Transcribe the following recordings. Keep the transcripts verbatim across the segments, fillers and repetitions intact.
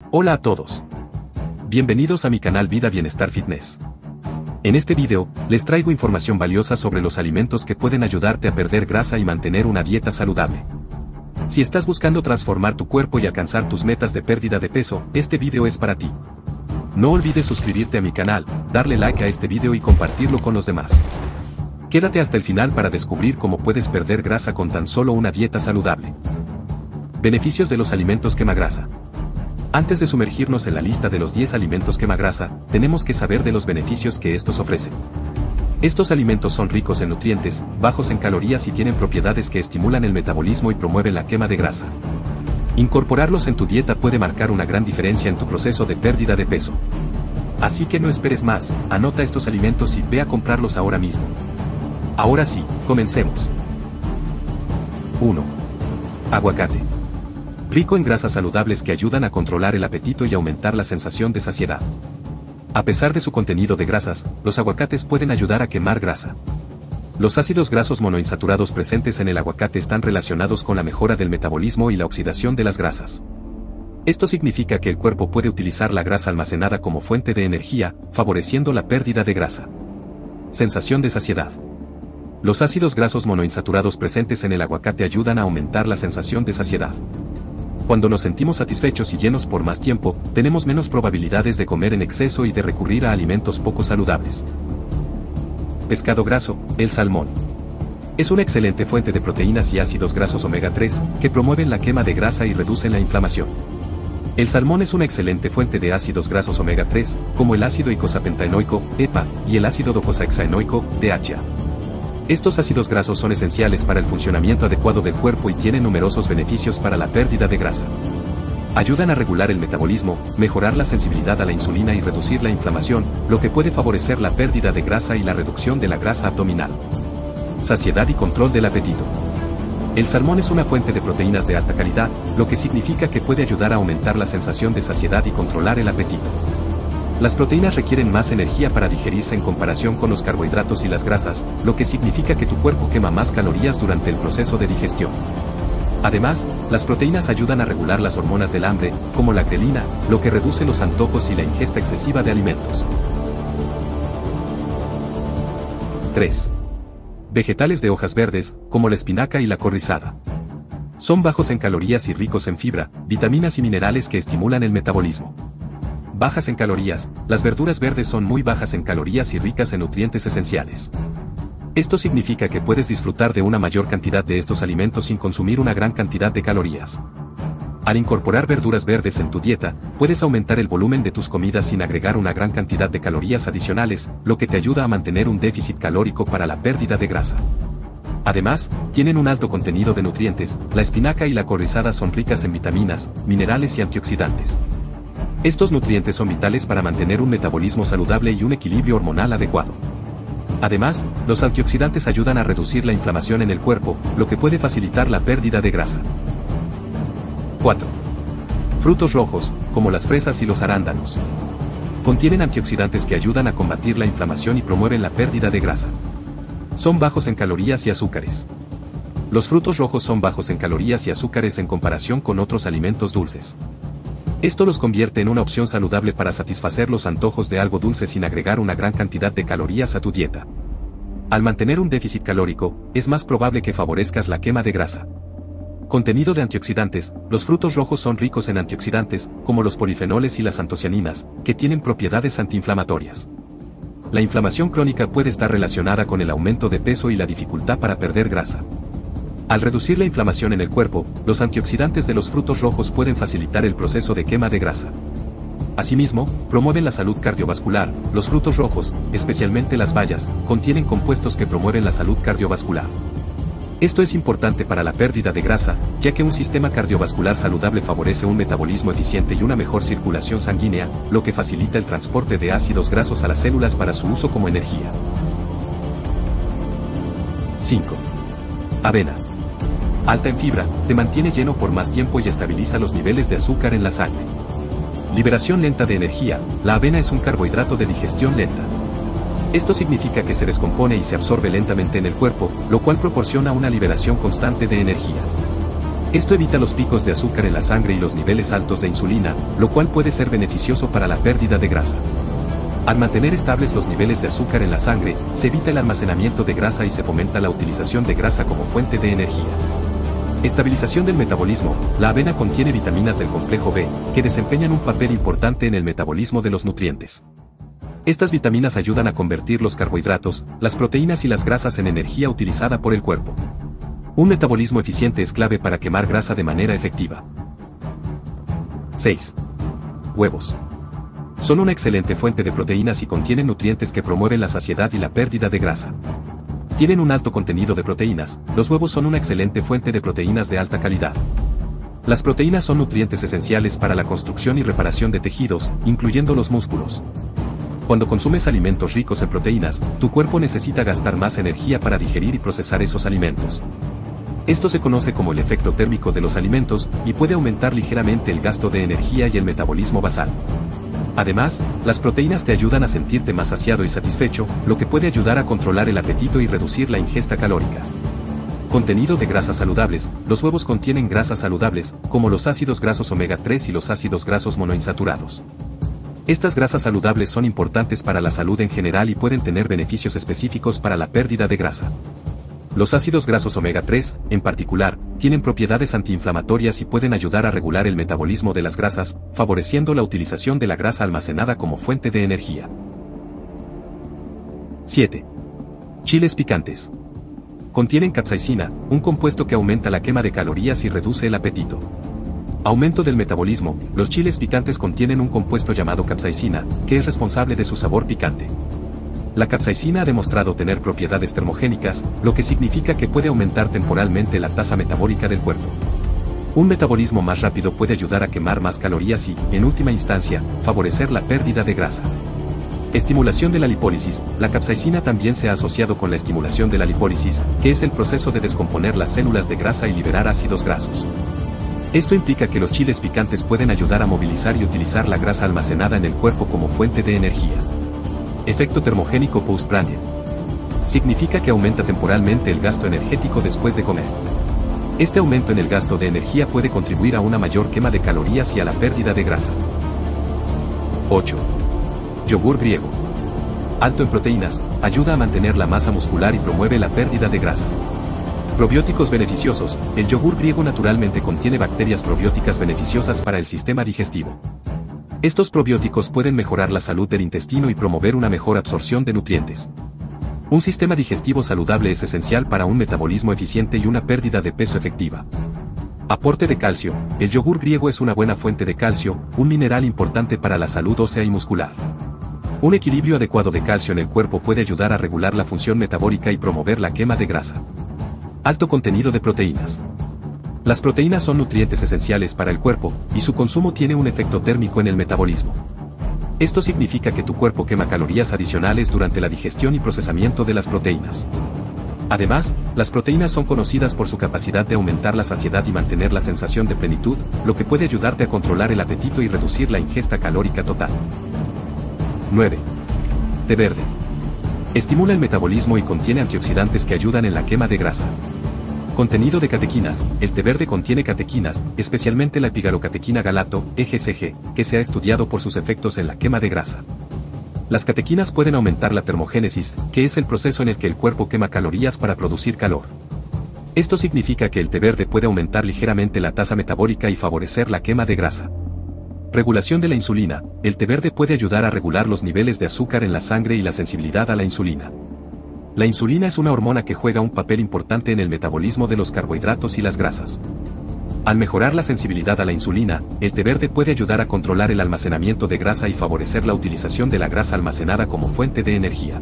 Hola a todos. Bienvenidos a mi canal Vida Bienestar Fitness. En este video, les traigo información valiosa sobre los alimentos que pueden ayudarte a perder grasa y mantener una dieta saludable. Si estás buscando transformar tu cuerpo y alcanzar tus metas de pérdida de peso, este video es para ti. No olvides suscribirte a mi canal, darle like a este video y compartirlo con los demás. Quédate hasta el final para descubrir cómo puedes perder grasa con tan solo una dieta saludable. Beneficios de los alimentos quemagrasa. Antes de sumergirnos en la lista de los diez alimentos quemagrasa, tenemos que saber de los beneficios que estos ofrecen. Estos alimentos son ricos en nutrientes, bajos en calorías y tienen propiedades que estimulan el metabolismo y promueven la quema de grasa. Incorporarlos en tu dieta puede marcar una gran diferencia en tu proceso de pérdida de peso. Así que no esperes más, anota estos alimentos y ve a comprarlos ahora mismo. Ahora sí, comencemos. uno. Aguacate. Rico en grasas saludables que ayudan a controlar el apetito y aumentar la sensación de saciedad. A pesar de su contenido de grasas, los aguacates pueden ayudar a quemar grasa. Los ácidos grasos monoinsaturados presentes en el aguacate están relacionados con la mejora del metabolismo y la oxidación de las grasas. Esto significa que el cuerpo puede utilizar la grasa almacenada como fuente de energía, favoreciendo la pérdida de grasa. Sensación de saciedad. Los ácidos grasos monoinsaturados presentes en el aguacate ayudan a aumentar la sensación de saciedad. Cuando nos sentimos satisfechos y llenos por más tiempo, tenemos menos probabilidades de comer en exceso y de recurrir a alimentos poco saludables. Pescado graso, el salmón. Es una excelente fuente de proteínas y ácidos grasos omega tres, que promueven la quema de grasa y reducen la inflamación. El salmón es una excelente fuente de ácidos grasos omega tres, como el ácido icosapentaenoico, E P A, y el ácido docosahexaenoico, D H A. Estos ácidos grasos son esenciales para el funcionamiento adecuado del cuerpo y tienen numerosos beneficios para la pérdida de grasa. Ayudan a regular el metabolismo, mejorar la sensibilidad a la insulina y reducir la inflamación, lo que puede favorecer la pérdida de grasa y la reducción de la grasa abdominal. Saciedad y control del apetito. El salmón es una fuente de proteínas de alta calidad, lo que significa que puede ayudar a aumentar la sensación de saciedad y controlar el apetito. Las proteínas requieren más energía para digerirse en comparación con los carbohidratos y las grasas, lo que significa que tu cuerpo quema más calorías durante el proceso de digestión. Además, las proteínas ayudan a regular las hormonas del hambre, como la grelina, lo que reduce los antojos y la ingesta excesiva de alimentos. tres. Vegetales de hojas verdes, como la espinaca y la corrizada. Son bajos en calorías y ricos en fibra, vitaminas y minerales que estimulan el metabolismo. Bajas en calorías, las verduras verdes son muy bajas en calorías y ricas en nutrientes esenciales. Esto significa que puedes disfrutar de una mayor cantidad de estos alimentos sin consumir una gran cantidad de calorías. Al incorporar verduras verdes en tu dieta, puedes aumentar el volumen de tus comidas sin agregar una gran cantidad de calorías adicionales, lo que te ayuda a mantener un déficit calórico para la pérdida de grasa. Además, tienen un alto contenido de nutrientes, la espinaca y la corrizada son ricas en vitaminas, minerales y antioxidantes. Estos nutrientes son vitales para mantener un metabolismo saludable y un equilibrio hormonal adecuado. Además, los antioxidantes ayudan a reducir la inflamación en el cuerpo, lo que puede facilitar la pérdida de grasa. cuatro. Frutos rojos, como las fresas y los arándanos. Contienen antioxidantes que ayudan a combatir la inflamación y promueven la pérdida de grasa. Son bajos en calorías y azúcares. Los frutos rojos son bajos en calorías y azúcares en comparación con otros alimentos dulces. Esto los convierte en una opción saludable para satisfacer los antojos de algo dulce sin agregar una gran cantidad de calorías a tu dieta. Al mantener un déficit calórico, es más probable que favorezcas la quema de grasa. Contenido de antioxidantes. Los frutos rojos son ricos en antioxidantes, como los polifenoles y las antocianinas, que tienen propiedades antiinflamatorias. La inflamación crónica puede estar relacionada con el aumento de peso y la dificultad para perder grasa. Al reducir la inflamación en el cuerpo, los antioxidantes de los frutos rojos pueden facilitar el proceso de quema de grasa. Asimismo, promueven la salud cardiovascular. Los frutos rojos, especialmente las bayas, contienen compuestos que promueven la salud cardiovascular. Esto es importante para la pérdida de grasa, ya que un sistema cardiovascular saludable favorece un metabolismo eficiente y una mejor circulación sanguínea, lo que facilita el transporte de ácidos grasos a las células para su uso como energía. cinco. Avena. Alta en fibra, te mantiene lleno por más tiempo y estabiliza los niveles de azúcar en la sangre. Liberación lenta de energía. La avena es un carbohidrato de digestión lenta. Esto significa que se descompone y se absorbe lentamente en el cuerpo, lo cual proporciona una liberación constante de energía. Esto evita los picos de azúcar en la sangre y los niveles altos de insulina, lo cual puede ser beneficioso para la pérdida de grasa. Al mantener estables los niveles de azúcar en la sangre, se evita el almacenamiento de grasa y se fomenta la utilización de grasa como fuente de energía. Estabilización del metabolismo. La avena contiene vitaminas del complejo B, que desempeñan un papel importante en el metabolismo de los nutrientes. Estas vitaminas ayudan a convertir los carbohidratos, las proteínas y las grasas en energía utilizada por el cuerpo. Un metabolismo eficiente es clave para quemar grasa de manera efectiva. seis. Huevos. Son una excelente fuente de proteínas y contienen nutrientes que promueven la saciedad y la pérdida de grasa. Tienen un alto contenido de proteínas. Los huevos son una excelente fuente de proteínas de alta calidad. Las proteínas son nutrientes esenciales para la construcción y reparación de tejidos, incluyendo los músculos. Cuando consumes alimentos ricos en proteínas, tu cuerpo necesita gastar más energía para digerir y procesar esos alimentos. Esto se conoce como el efecto térmico de los alimentos y puede aumentar ligeramente el gasto de energía y el metabolismo basal. Además, las proteínas te ayudan a sentirte más saciado y satisfecho, lo que puede ayudar a controlar el apetito y reducir la ingesta calórica. Contenido de grasas saludables. Los huevos contienen grasas saludables, como los ácidos grasos omega tres y los ácidos grasos monoinsaturados. Estas grasas saludables son importantes para la salud en general y pueden tener beneficios específicos para la pérdida de grasa. Los ácidos grasos omega tres, en particular, tienen propiedades antiinflamatorias y pueden ayudar a regular el metabolismo de las grasas, favoreciendo la utilización de la grasa almacenada como fuente de energía. siete. Chiles picantes. Contienen capsaicina, un compuesto que aumenta la quema de calorías y reduce el apetito. Aumento del metabolismo. Los chiles picantes contienen un compuesto llamado capsaicina, que es responsable de su sabor picante. La capsaicina ha demostrado tener propiedades termogénicas, lo que significa que puede aumentar temporalmente la tasa metabólica del cuerpo. Un metabolismo más rápido puede ayudar a quemar más calorías y, en última instancia, favorecer la pérdida de grasa. Estimulación de la lipólisis. La capsaicina también se ha asociado con la estimulación de la lipólisis, que es el proceso de descomponer las células de grasa y liberar ácidos grasos. Esto implica que los chiles picantes pueden ayudar a movilizar y utilizar la grasa almacenada en el cuerpo como fuente de energía. Efecto termogénico postprandial. Significa que aumenta temporalmente el gasto energético después de comer. Este aumento en el gasto de energía puede contribuir a una mayor quema de calorías y a la pérdida de grasa. ocho. Yogur griego. Alto en proteínas, ayuda a mantener la masa muscular y promueve la pérdida de grasa. Probióticos beneficiosos. El yogur griego naturalmente contiene bacterias probióticas beneficiosas para el sistema digestivo. Estos probióticos pueden mejorar la salud del intestino y promover una mejor absorción de nutrientes. Un sistema digestivo saludable es esencial para un metabolismo eficiente y una pérdida de peso efectiva. Aporte de calcio. El yogur griego es una buena fuente de calcio, un mineral importante para la salud ósea y muscular. Un equilibrio adecuado de calcio en el cuerpo puede ayudar a regular la función metabólica y promover la quema de grasa. Alto contenido de proteínas. Las proteínas son nutrientes esenciales para el cuerpo, y su consumo tiene un efecto térmico en el metabolismo. Esto significa que tu cuerpo quema calorías adicionales durante la digestión y procesamiento de las proteínas. Además, las proteínas son conocidas por su capacidad de aumentar la saciedad y mantener la sensación de plenitud, lo que puede ayudarte a controlar el apetito y reducir la ingesta calórica total. nueve. Té verde. Estimula el metabolismo y contiene antioxidantes que ayudan en la quema de grasa. Contenido de catequinas. El té verde contiene catequinas, especialmente la epigalocatequina galato, E G C G, que se ha estudiado por sus efectos en la quema de grasa. Las catequinas pueden aumentar la termogénesis, que es el proceso en el que el cuerpo quema calorías para producir calor. Esto significa que el té verde puede aumentar ligeramente la tasa metabólica y favorecer la quema de grasa. Regulación de la insulina. El té verde puede ayudar a regular los niveles de azúcar en la sangre y la sensibilidad a la insulina. La insulina es una hormona que juega un papel importante en el metabolismo de los carbohidratos y las grasas. Al mejorar la sensibilidad a la insulina, el té verde puede ayudar a controlar el almacenamiento de grasa y favorecer la utilización de la grasa almacenada como fuente de energía.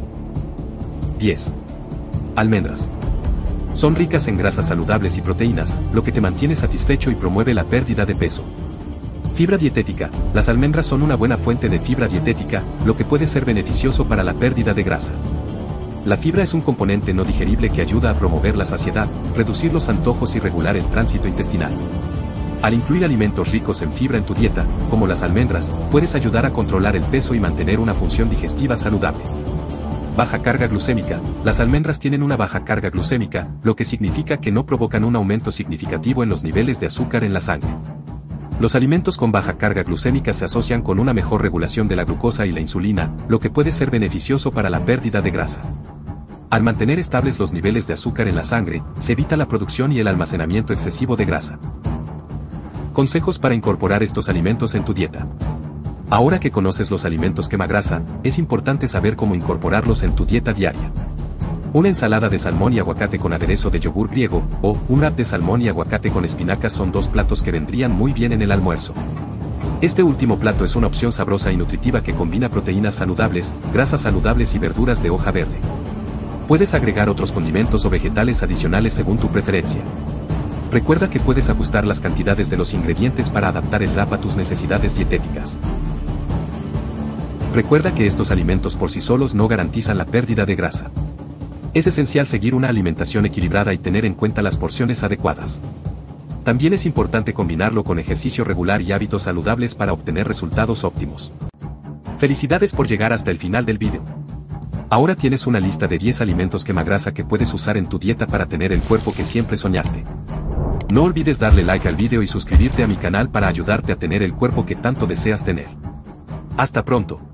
diez. Almendras. Son ricas en grasas saludables y proteínas, lo que te mantiene satisfecho y promueve la pérdida de peso. Fibra dietética. Las almendras son una buena fuente de fibra dietética, lo que puede ser beneficioso para la pérdida de grasa. La fibra es un componente no digerible que ayuda a promover la saciedad, reducir los antojos y regular el tránsito intestinal. Al incluir alimentos ricos en fibra en tu dieta, como las almendras, puedes ayudar a controlar el peso y mantener una función digestiva saludable. Baja carga glucémica. Las almendras tienen una baja carga glucémica, lo que significa que no provocan un aumento significativo en los niveles de azúcar en la sangre. Los alimentos con baja carga glucémica se asocian con una mejor regulación de la glucosa y la insulina, lo que puede ser beneficioso para la pérdida de grasa. Al mantener estables los niveles de azúcar en la sangre, se evita la producción y el almacenamiento excesivo de grasa. Consejos para incorporar estos alimentos en tu dieta. Ahora que conoces los alimentos quema grasa, es importante saber cómo incorporarlos en tu dieta diaria. Una ensalada de salmón y aguacate con aderezo de yogur griego, o un wrap de salmón y aguacate con espinacas son dos platos que vendrían muy bien en el almuerzo. Este último plato es una opción sabrosa y nutritiva que combina proteínas saludables, grasas saludables y verduras de hoja verde. Puedes agregar otros condimentos o vegetales adicionales según tu preferencia. Recuerda que puedes ajustar las cantidades de los ingredientes para adaptar el wrap a tus necesidades dietéticas. Recuerda que estos alimentos por sí solos no garantizan la pérdida de grasa. Es esencial seguir una alimentación equilibrada y tener en cuenta las porciones adecuadas. También es importante combinarlo con ejercicio regular y hábitos saludables para obtener resultados óptimos. Felicidades por llegar hasta el final del video. Ahora tienes una lista de diez alimentos quemagrasa que puedes usar en tu dieta para tener el cuerpo que siempre soñaste. No olvides darle like al video y suscribirte a mi canal para ayudarte a tener el cuerpo que tanto deseas tener. Hasta pronto.